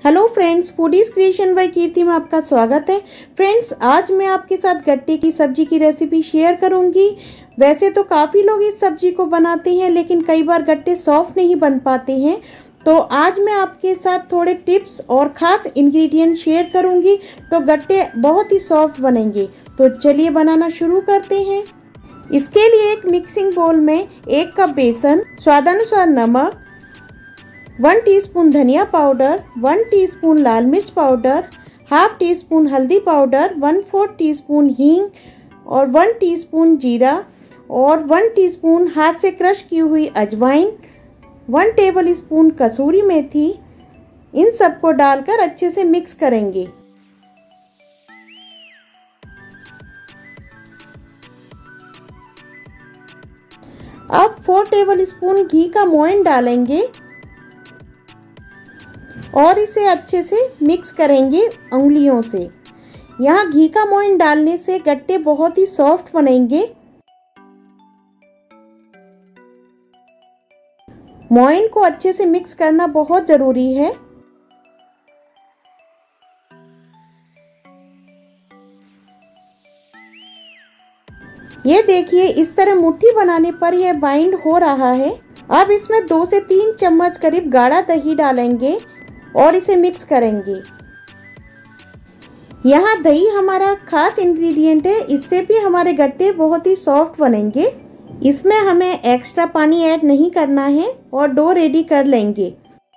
Hello friends, Foodies Creation by Kirti में आपका स्वागत है। फ्रेंड्स, आज मैं आपके साथ गट्टे की सब्जी की रेसिपी शेयर करूंगी। वैसे तो काफ़ी लोग इस सब्जी को बनाते हैं, लेकिन कई बार गट्टे सॉफ्ट नहीं बन पाते हैं। तो आज मैं आपके साथ थोड़े टिप्स और ख़ास इंग्रेडिएंट शेयर करूंगी, तो गट्टे बहुत ही सॉफ्ट बनेंगे। तो चलिए बनाना शुरू करते हैं। इसके लिए एक मिक्सिंग बोल में 1 कप बेसन, स्वादानुसार नमक, 1 टीस्पून धनिया पाउडर, 1 टीस्पून लाल मिर्च पाउडर, हाफ टीस्पून हल्दी पाउडर, 1/4 टीस्पून हींग और 1 टीस्पून जीरा और 1 टीस्पून हाथ से क्रश की हुई अजवाइन, 1 टेबल स्पून कसूरी मेथी। इन सबको डालकर अच्छे से मिक्स करेंगे। अब 4 टेबल स्पून घी का मोयन डालेंगे और इसे अच्छे से मिक्स करेंगे उंगलियों से। यहाँ घी का मोयन डालने से गट्टे बहुत ही सॉफ्ट बनेंगे। मोयन को अच्छे से मिक्स करना बहुत जरूरी है। ये देखिए, इस तरह मुट्ठी बनाने पर यह बाइंड हो रहा है। अब इसमें 2 से 3 चम्मच करीब गाढ़ा दही डालेंगे और इसे मिक्स करेंगे। यहाँ दही हमारा खास इंग्रेडिएंट है, इससे भी हमारे गट्टे बहुत ही सॉफ्ट बनेंगे। इसमें हमें एक्स्ट्रा पानी ऐड नहीं करना है और डो रेडी कर लेंगे।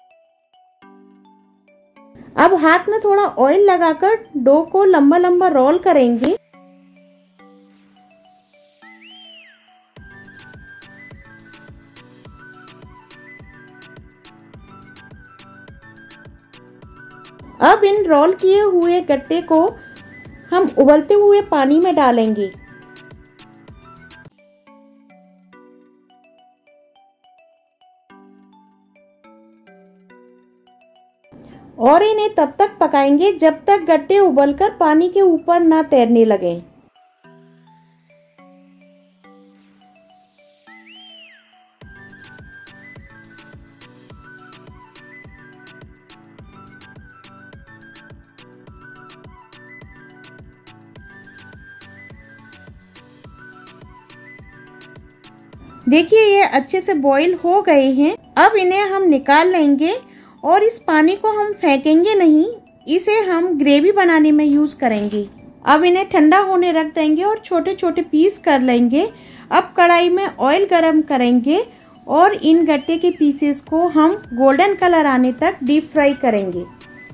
अब हाथ में थोड़ा ऑयल लगाकर डो को लंबा लंबा रोल करेंगे। अब इन रोल किए हुए गट्टे को हम उबलते हुए पानी में डालेंगे और इन्हें तब तक पकाएंगे जब तक गट्टे उबलकर पानी के ऊपर ना तैरने लगें। देखिए, ये अच्छे से बॉईल हो गए हैं। अब इन्हें हम निकाल लेंगे और इस पानी को हम फेंकेंगे नहीं, इसे हम ग्रेवी बनाने में यूज करेंगे। अब इन्हें ठंडा होने रख देंगे और छोटे छोटे पीस कर लेंगे। अब कढ़ाई में ऑयल गरम करेंगे और इन गट्टे के पीसेस को हम गोल्डन कलर आने तक डीप फ्राई करेंगे।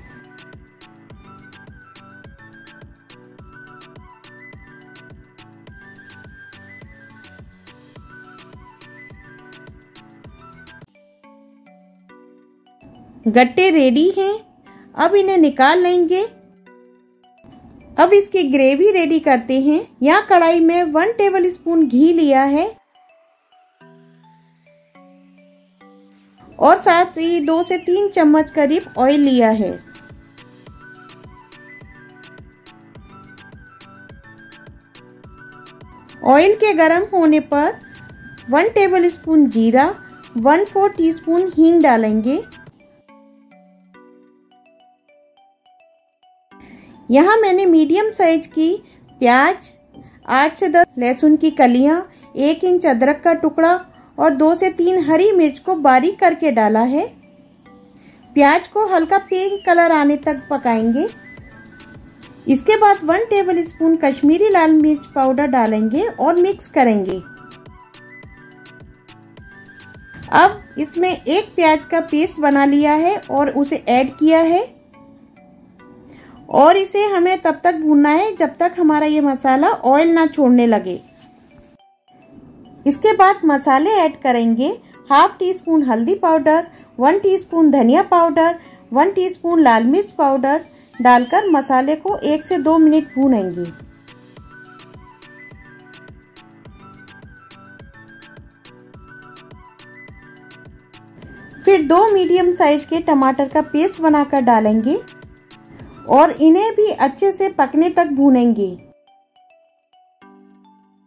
गट्टे रेडी हैं। अब इन्हें निकाल लेंगे। अब इसकी ग्रेवी रेडी करते हैं। यहाँ कढ़ाई में 1 टेबल स्पून घी लिया है और साथ ही 2 से 3 चम्मच करीब ऑयल लिया है। ऑयल के गर्म होने पर 1 टेबल स्पून जीरा, 1/4 टीस्पून हींग डालेंगे। यहाँ मैंने मीडियम साइज की प्याज, 8 से 10 लहसुन की कलियां, 1 इंच अदरक का टुकड़ा और 2 से 3 हरी मिर्च को बारीक करके डाला है। प्याज को हल्का पिंक कलर आने तक पकाएंगे। इसके बाद 1 टेबल स्पून कश्मीरी लाल मिर्च पाउडर डालेंगे और मिक्स करेंगे। अब इसमें एक प्याज का पेस्ट बना लिया है और उसे ऐड किया है और इसे हमें तब तक भूनना है जब तक हमारा ये मसाला ऑयल ना छोड़ने लगे। इसके बाद मसाले ऐड करेंगे। हाफ टीस्पून हल्दी पाउडर, 1 टीस्पून धनिया पाउडर, 1 टीस्पून लाल मिर्च पाउडर डालकर मसाले को 1 से 2 मिनट भूनेंगे। फिर 2 मीडियम साइज के टमाटर का पेस्ट बनाकर डालेंगे और इन्हें भी अच्छे से पकने तक भूनेंगे।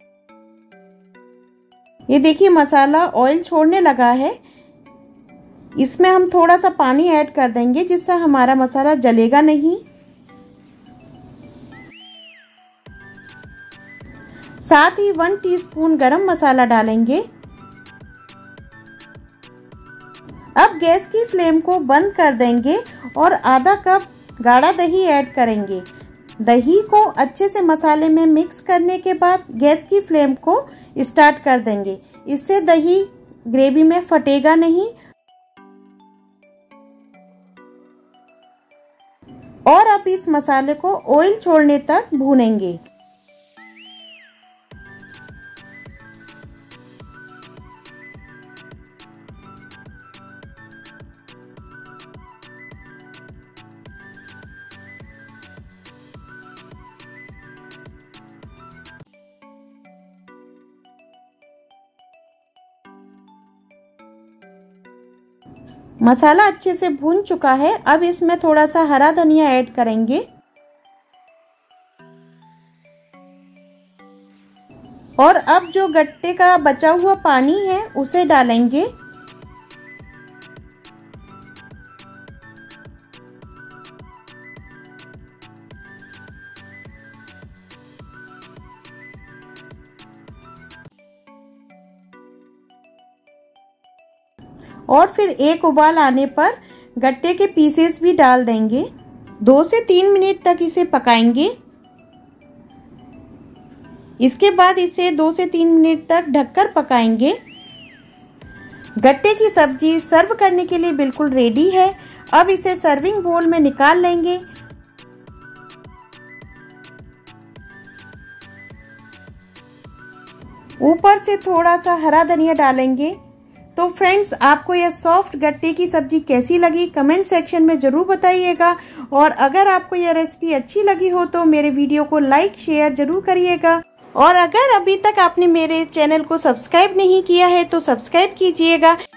ये देखिए, मसाला ऑयल छोड़ने लगा है। इसमें हम थोड़ा सा पानी ऐड कर देंगे जिससे हमारा मसाला जलेगा नहीं। साथ ही 1 टीस्पून गरम मसाला डालेंगे। अब गैस की फ्लेम को बंद कर देंगे और आधा कप गाढ़ा दही ऐड करेंगे। दही को अच्छे से मसाले में मिक्स करने के बाद गैस की फ्लेम को स्टार्ट कर देंगे। इससे दही ग्रेवी में फटेगा नहीं। और अब इस मसाले को ऑयल छोड़ने तक भूनेंगे। मसाला अच्छे से भून चुका है। अब इसमें थोड़ा सा हरा धनिया ऐड करेंगे और अब जो गट्टे का बचा हुआ पानी है उसे डालेंगे। और फिर एक उबाल आने पर गट्टे के पीसेस भी डाल देंगे। 2 से 3 मिनट तक इसे पकाएंगे। इसके बाद इसे 2 से 3 मिनट तक ढककर पकाएंगे। गट्टे की सब्जी सर्व करने के लिए बिल्कुल रेडी है। अब इसे सर्विंग बोल में निकाल लेंगे। ऊपर से थोड़ा सा हरा धनिया डालेंगे। तो फ्रेंड्स, आपको यह सॉफ्ट गट्टे की सब्जी कैसी लगी कमेंट सेक्शन में जरूर बताइएगा। और अगर आपको यह रेसिपी अच्छी लगी हो तो मेरे वीडियो को लाइक शेयर जरूर करिएगा। और अगर अभी तक आपने मेरे चैनल को सब्सक्राइब नहीं किया है तो सब्सक्राइब कीजिएगा।